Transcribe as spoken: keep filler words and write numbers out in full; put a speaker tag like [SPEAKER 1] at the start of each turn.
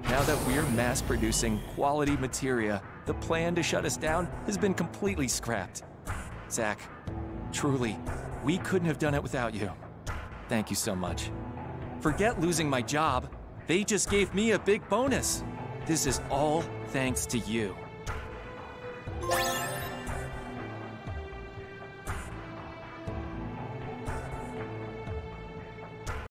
[SPEAKER 1] Now that we're mass-producing quality materia, the plan to shut us down has been completely scrapped. Zach, truly, we couldn't have done it without you. Thank you so much. Forget losing my job. They just gave me a big bonus. This is all thanks to you.